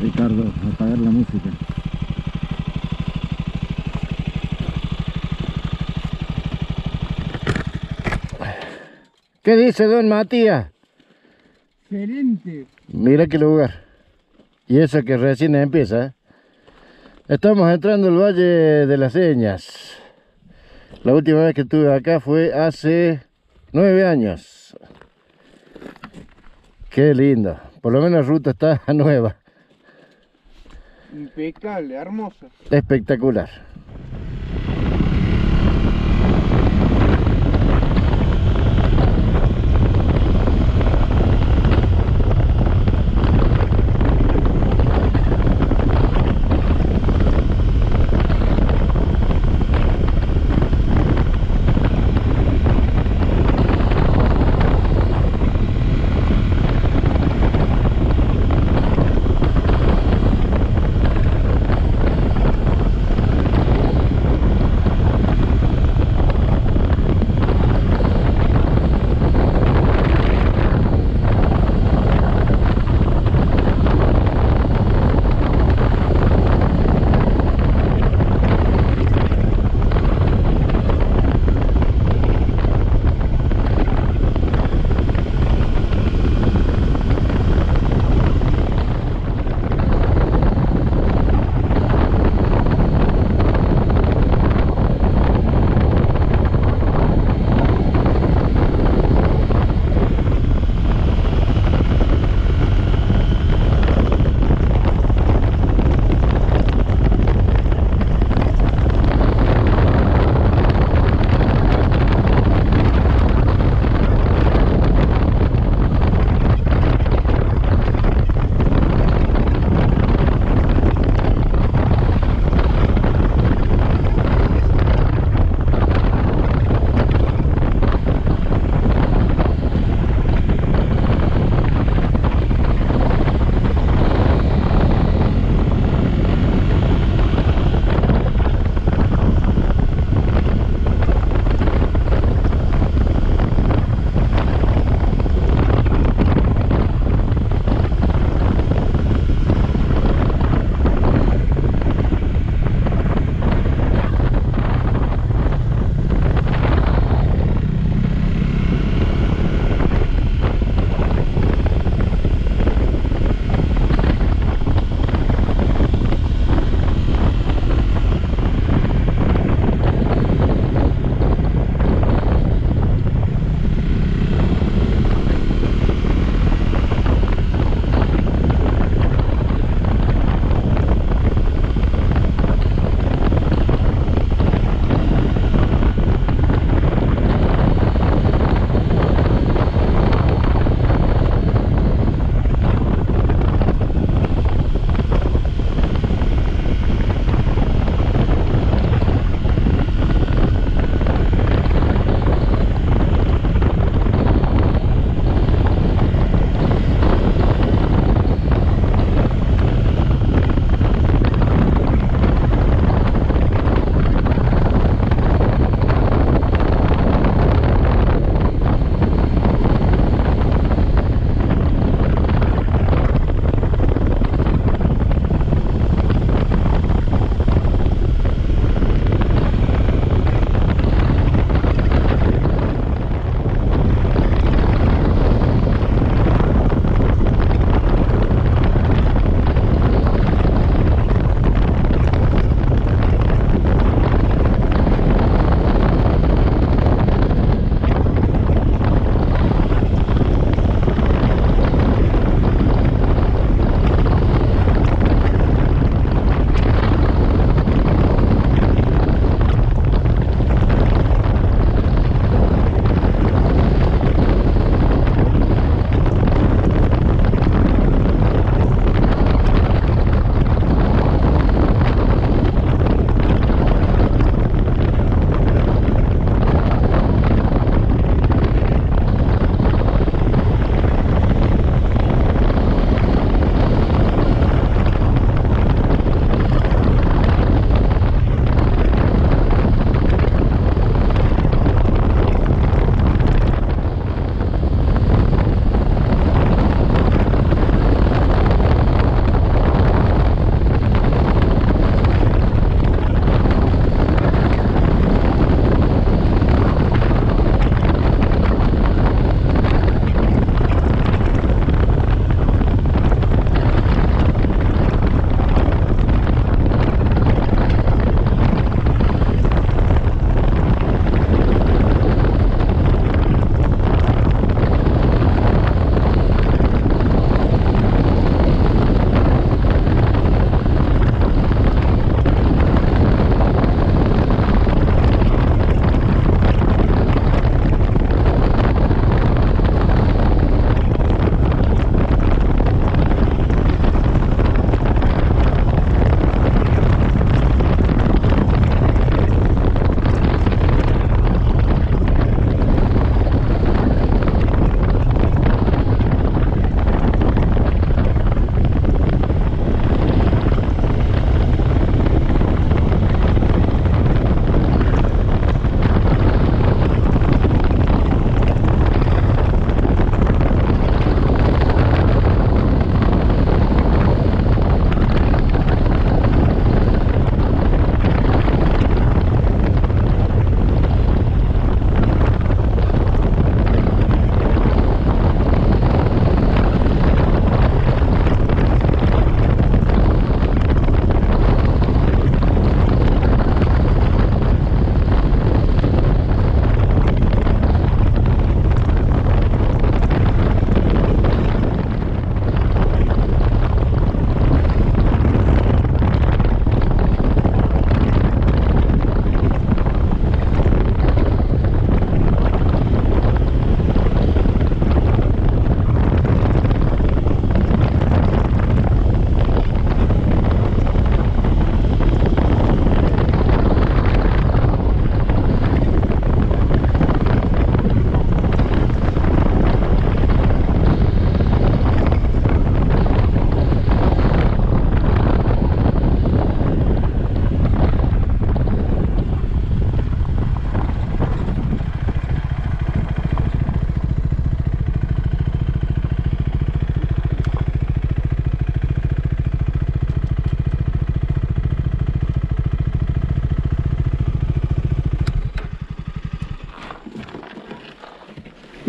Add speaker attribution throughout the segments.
Speaker 1: Ricardo, apagar la música. ¿Qué dice don Matías?
Speaker 2: Excelente.
Speaker 1: Mira qué lugar. Y eso que recién empieza, ¿eh? Estamos entrando al Valle de las Señas. La última vez que estuve acá fue hace 9 años. Qué lindo. Por lo menos la ruta está nueva.
Speaker 2: Impecable, hermosa.
Speaker 1: Espectacular.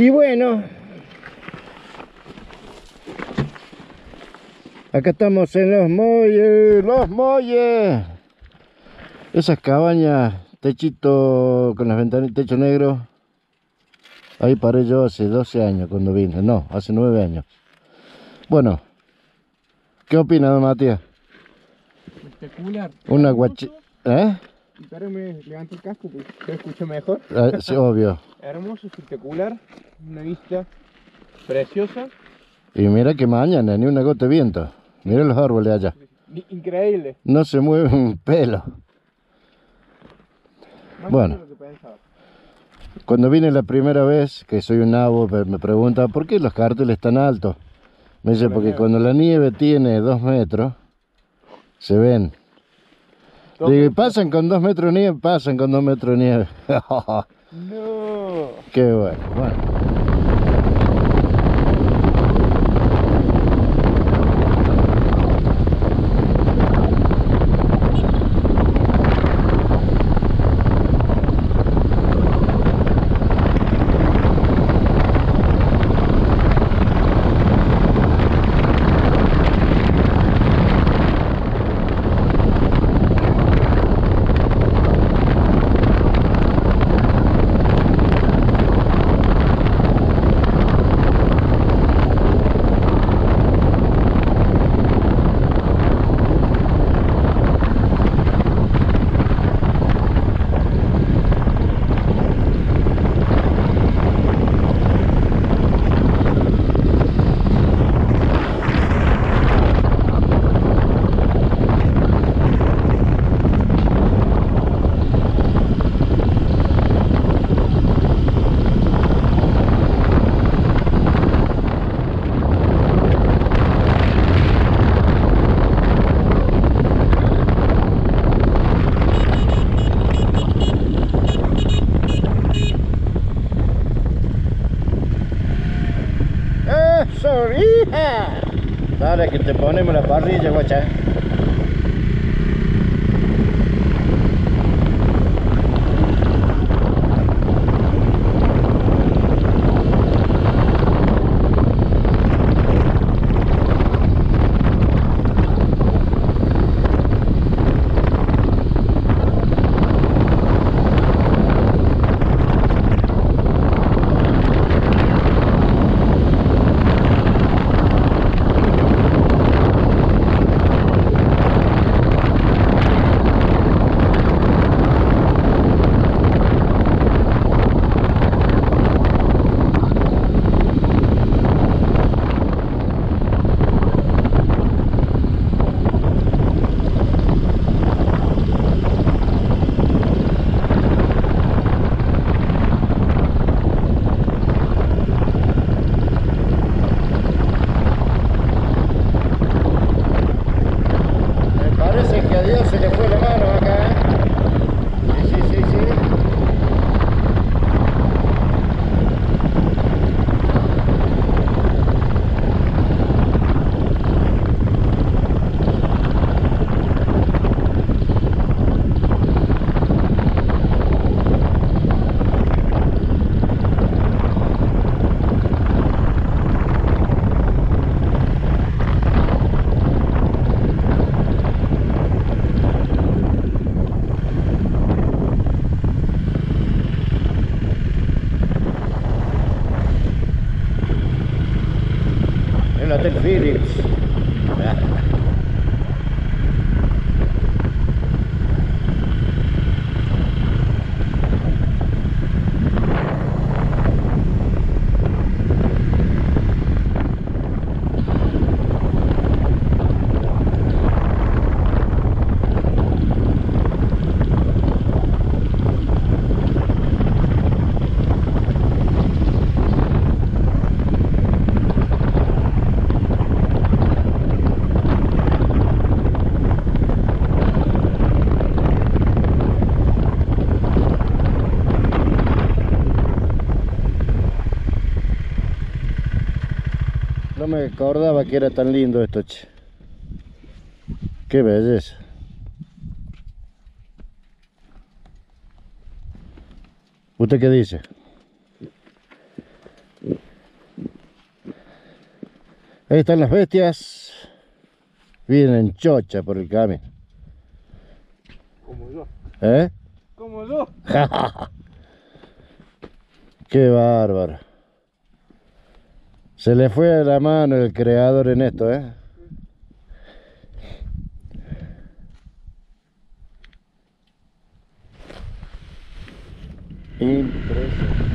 Speaker 1: Y bueno, acá estamos en Los Molles. Esas cabañas, techito con las ventanas, techo negro. Ahí paré yo hace 12 años cuando vine, no, hace 9 años. Bueno, ¿qué opina, don Matías?
Speaker 2: Espectacular.
Speaker 1: Una guachi... ¿Eh?
Speaker 2: Espera, me levanto el casco porque se escucha mejor.
Speaker 1: Sí, obvio.
Speaker 2: Hermoso, espectacular. Una vista preciosa.
Speaker 1: Y mira que mañana, ni una gota de viento. Mira los árboles allá.
Speaker 2: Increíble.
Speaker 1: No se mueve un pelo.
Speaker 2: Más
Speaker 1: Bueno.
Speaker 2: de lo que pensaba.
Speaker 1: Cuando vine la primera vez, que soy un nabo, me pregunta ¿por qué los carteles tan altos? Me dice, porque cuando la nieve tiene 2 metros, se ven. Digo, ¿y pasan con 2 metros de nieve? Pasan con 2 metros de nieve.
Speaker 2: No.
Speaker 1: Qué bueno, bueno. ¡Hija! Dale que te ponemos la parrilla, guacha. El Hotel Philips. No me acordaba que era tan lindo esto, che. Qué belleza. ¿Usted qué dice? Ahí están las bestias. Vienen chocha por el camino.
Speaker 2: Como yo.
Speaker 1: ¿Eh?
Speaker 2: Como yo.
Speaker 1: Qué bárbaro. Se le fue a la mano el creador en esto, ¿eh? Impresionante.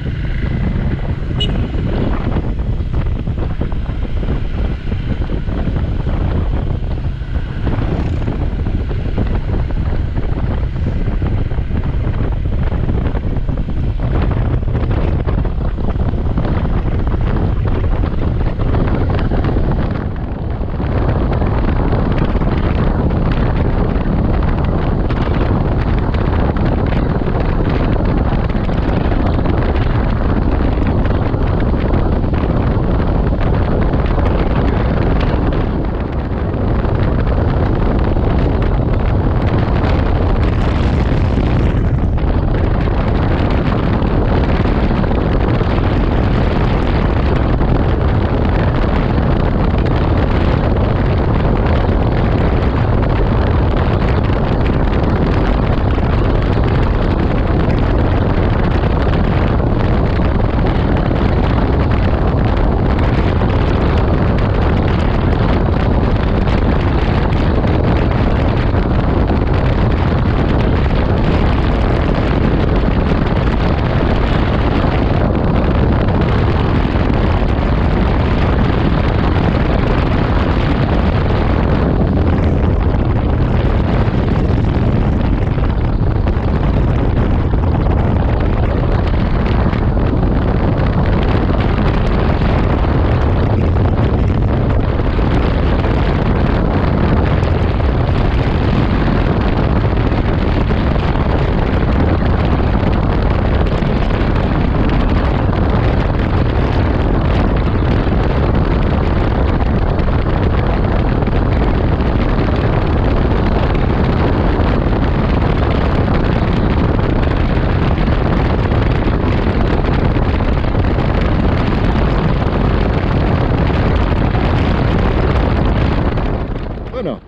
Speaker 1: Bueno,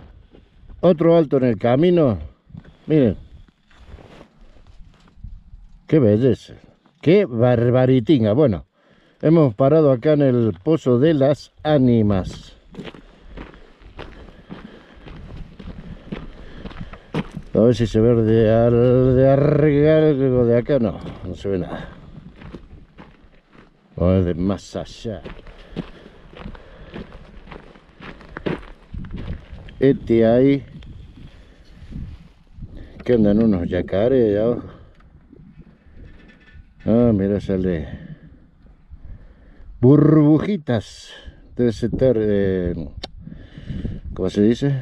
Speaker 1: otro alto en el camino. Miren. Qué belleza. Qué barbaritinga. Bueno, hemos parado acá en el Pozo de las Ánimas. A ver si se ve algo de acá. No, no se ve nada. Vamos a ver de más allá. Este ahí. Que andan unos yacarés allá abajo. Ah, mira, sale burbujitas. Debe ser, ¿cómo se dice?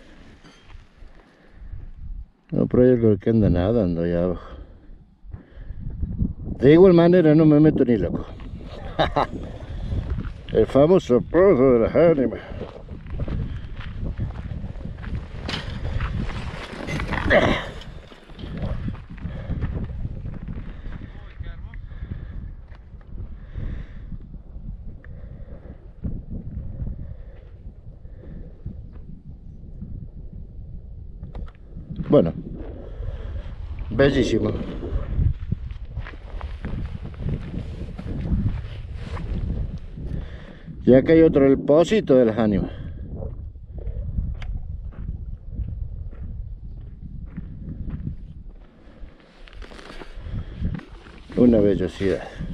Speaker 1: No, pero hay algo que anda nadando allá abajo. De igual manera no me meto ni loco. El famoso Pozo de las Ánimas. Bueno, bellísimo. Y acá hay otro, el Pocito de las Ánimas. Una bellosidad.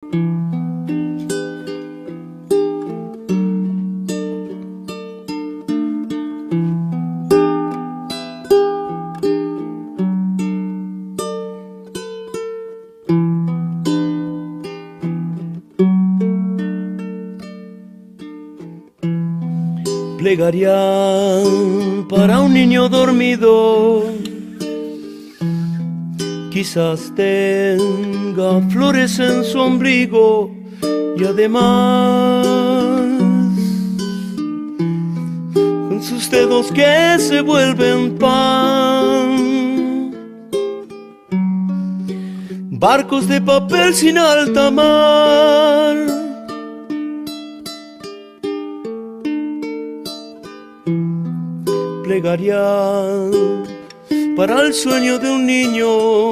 Speaker 3: Plegaría para un niño dormido, quizás tenga flores en su ombligo y además con sus dedos que se vuelven pan, barcos de papel sin alta mar. Plegaría para el sueño de un niño,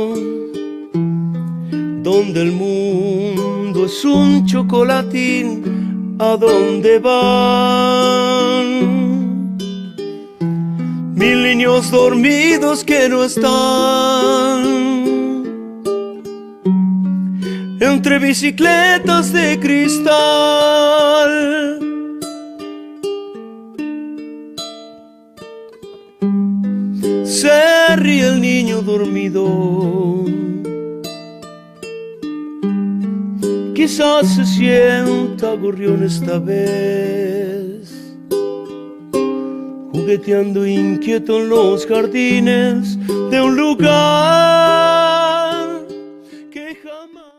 Speaker 3: donde el mundo es un chocolatín, ¿a dónde van? 1000 niños dormidos que no están, entre bicicletas de cristal. Se ríe el niño dormido, quizás se sienta gorrión esta vez, jugueteando inquieto en los jardines de un lugar